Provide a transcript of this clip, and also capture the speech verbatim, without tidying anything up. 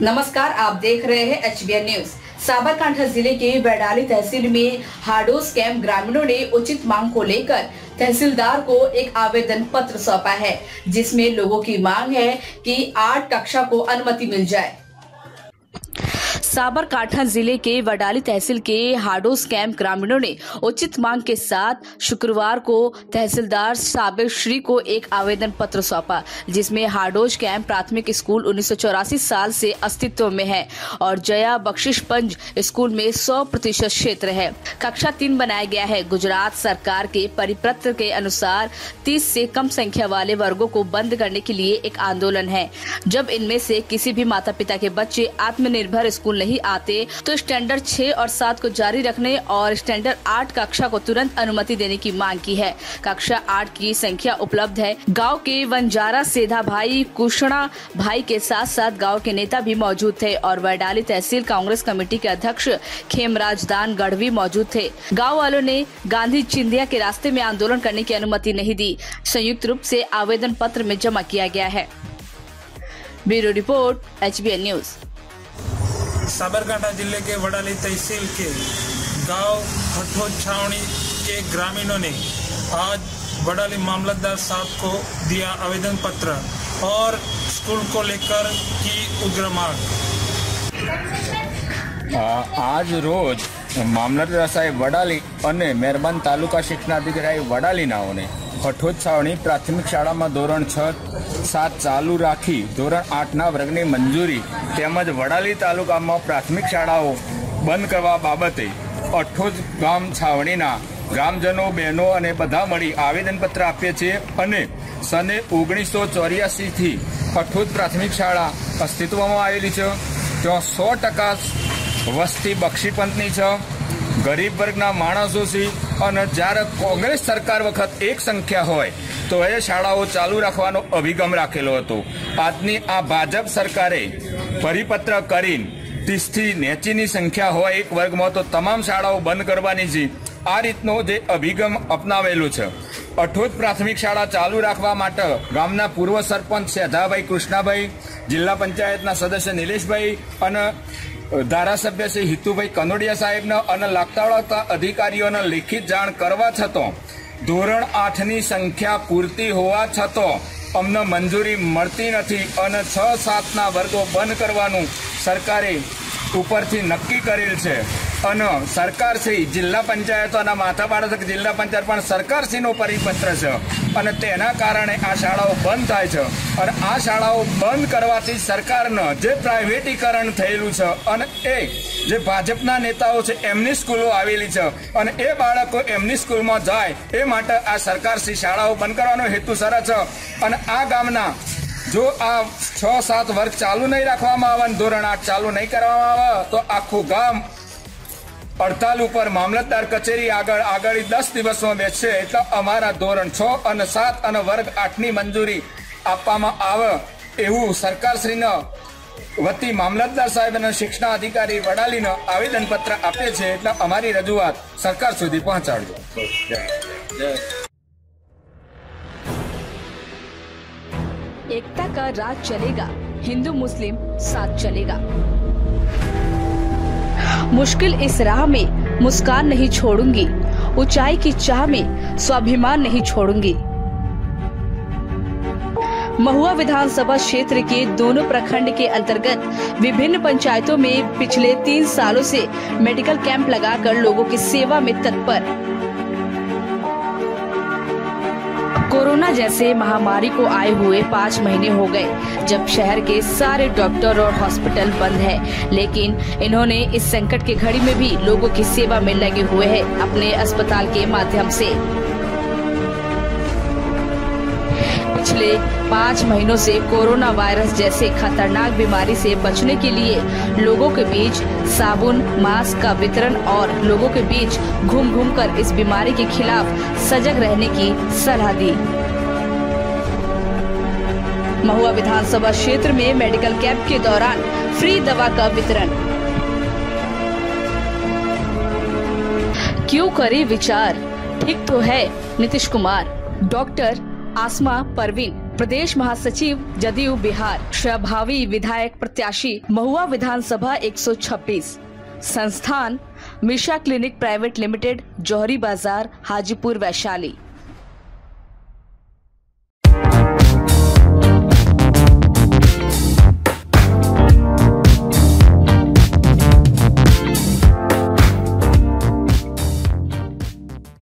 नमस्कार, आप देख रहे हैं H B N news. Sabarkantha जिले के वैडाली तहसील में हाडोस कैंप ग्रामीणों ने उचित मांग को लेकर तहसीलदार को एक आवेदन पत्र सौंपा है, जिसमें लोगों की मांग है कि आठ कक्षा को अनुमति मिल जाए। साबरकांठा जिले के वडाली तहसील के हाडोस कैंप ग्रामीणों ने उचित मांग के साथ शुक्रवार को तहसीलदार साबिर श्री को एक आवेदन पत्र सौंपा, जिसमें हाडोस कैंप प्राथमिक स्कूल उन्नीस सौ चौरासी साल से अस्तित्व में है और जया बख्शिशपंज स्कूल में सौ प्रतिशत क्षेत्र है। कक्षा तीन बनाया गया है। गुजरात सरकार के परिपत्र के अनुसार तीस से कम संख्या वाले वर्गों को बंद करने के लिए एक आंदोलन है। जब इनमें से किसी भी माता पिता के बच्चे आत्मनिर्भर स्कूल नहीं आते तो स्टैंडर्ड छह और सात को जारी रखने और स्टैंडर्ड आठ कक्षा को तुरंत अनुमति देने की मांग की है। कक्षा आठ की संख्या उपलब्ध है। गांव के वंजारा सेधा भाई, कुशणा भाई के साथ साथ गांव के नेता भी मौजूद थे और वैडाली तहसील कांग्रेस कमेटी के अध्यक्ष खेमराज दान गढ़वी मौजूद थे। गाँव वालों ने गांधी चिंधिया के रास्ते में आंदोलन करने की अनुमति नहीं दी। संयुक्त रूप से आवेदन पत्र में जमा किया गया है। Bureau report, H B N news. Sabarkantha जिले के वडाली तहसील के गांव हठोद छावनी के ग्रामीणों ने आज वडाली मामलतदार साहब को दिया आवेदन पत्र और स्कूल को लेकर की उग्र मांग। आज रोज मामलतदार साहेब वडाली અને મહેરબાન તાલુકા શિક્ષણાધિકારી વડાલીનાઓને હઠોદ છાવણી પ્રાથમિક શાળામાં ધોરણ છ સાત ચાલુ રાખી ધોરણ આઠના વર્ગની મંજૂરી તેમજ વડાલી તાલુકામાં પ્રાથમિક શાળાઓ બંધ કરવા બાબતે હઠોદ ગામ છાવણીના ગ્રામજનો બહેનો અને બધા મળી આવેદનપત્ર આપીએ છીએ અને સને ઓગણીસો ચોર્યાસી થી હઠોદ પ્રાથમિક શાળા અસ્તિત્વમાં આવેલી છે। ત્યાં સો ટકા વસ્તી બક્ષીપંથની છે। गरीब वर्गना माणसों से और જ્યારે કોંગ્રેસ સરકાર વખત એક સંખ્યા હોય તો એ શાળાઓ ચાલુ રાખવાનો અભિગમ રાખેલો હતો। આજની આ ભાજપ સરકારે પરિપત્ર કરીને ત્રીસ થી નેચીની સંખ્યા હોય એક વર્ગમાં તો તમામ શાળાઓ બંધ કરવાની છે। આ રીતનો જે અભિગમ અપનાવેલો છે। હઠોદ પ્રાથમિક શાળા ચાલુ રાખવા માટે ગામના પૂર્વ સરપંચ સેધાભાઈ કૃષ્ણાભાઈ, જિલ્લા પંચાયતના સદસ્ય નિલેશભાઈ અને ધારાસભ્ય શ્રી હિતુભાઈ કનોડિયા સાહેબને અને લાગતા વળગતા અધિકારીઓને લેખિત જાણ કરવા છતાં ધોરણ આઠની સંખ્યા પૂરતી હોવા છતાં અમને મંજૂરી મળતી નથી અને છ સાતના વર્ગો બંધ કરવાનું સરકારે ઉપરથી નક્કી કરેલ છે અને સરકારશ્રી जिला पंचायतोना माथा पाड़े છે। जिला पंचायत पण सरकारश्रीनो परिपत्र છે અને તેના કારણે આ શાળાઓ બંધ થાય છે અને આ શાળાઓ બંધ કરવાથી સરકારને જે પ્રાઇવેટીકરણ થયેલું છે અને એ જે ભાજપના નેતાઓ છે એમની સ્કૂલો આવેલી છે અને એ બાળકો એમની સ્કૂલમાં જાય એ માટે આ સરકારશ્રી શાળાઓ બંધ કરવાનો હેતુસર છે અને આ ગામના જો આ છ સાત વર્ગ ચાલુ नहीं રાખવામાં આવે, ધોરણ આઠ ચાલુ नहीं કરવામાં આવે તો આખું ગામ हड़ताल पर मामलतदार कचेरी आगळ आगाड़ी दस दिवस में बेसशे। एटले अमारा धोरण छ और सात और वर्ग आठ की मंजूरी आपवामां आवे एवं सरकारश्रीने वती मामलतदार साहेब और शिक्षणाधिकारी वडालीने आवेदन पत्र आपे छे। एटले अमारी रजूआत सरकार सुधी पहोंचाडजो। एकता का राज चलेगा, हिंदू मुस्लिम साथ चलेगा। मुश्किल इस राह में मुस्कान नहीं छोड़ूंगी, ऊंचाई की चाह में स्वाभिमान नहीं छोड़ूंगी। महुआ विधानसभा क्षेत्र के दोनों प्रखंड के अंतर्गत विभिन्न पंचायतों में पिछले तीन सालों से मेडिकल कैंप लगाकर लोगों की सेवा में तत्पर। कोरोना जैसे महामारी को आए हुए पाँच महीने हो गए जब शहर के सारे डॉक्टर और हॉस्पिटल बंद है, लेकिन इन्होंने इस संकट की घड़ी में भी लोगों की सेवा में लगे हुए हैं अपने अस्पताल के माध्यम से। पिछले पाँच महीनों से कोरोना वायरस जैसे खतरनाक बीमारी से बचने के लिए लोगों के बीच साबुन, मास्क का वितरण और लोगों के बीच घूम घूम कर इस बीमारी के खिलाफ सजग रहने की सलाह दी। महुआ विधानसभा क्षेत्र में मेडिकल कैंप के दौरान फ्री दवा का वितरण। क्यों करे विचार, ठीक तो है नीतीश कुमार। डॉक्टर आसमा परवीन। प्रदेश महासचिव जदयू बिहार, प्रभावी विधायक प्रत्याशी महुआ विधानसभा एक सौ छब्बीस। संस्थान Misha clinic private limited, Johari Bazaar, Hajipur, Vaishali.